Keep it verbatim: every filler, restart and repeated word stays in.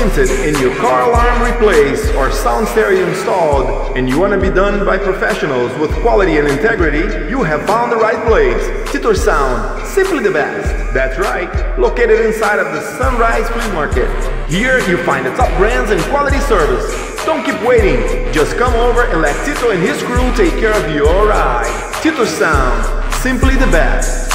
tinted and your car alarm replaced or sound stereo installed, and you want to be done by professionals with quality and integrity, you have found the right place. Titor Sound, simply the best. That's right, located inside of the Sunrise Flea Market. Here you find the top brands and quality service. Don't keep waiting, just come over and let Tito and his crew take care of your ride. Titor Sound, simply the best.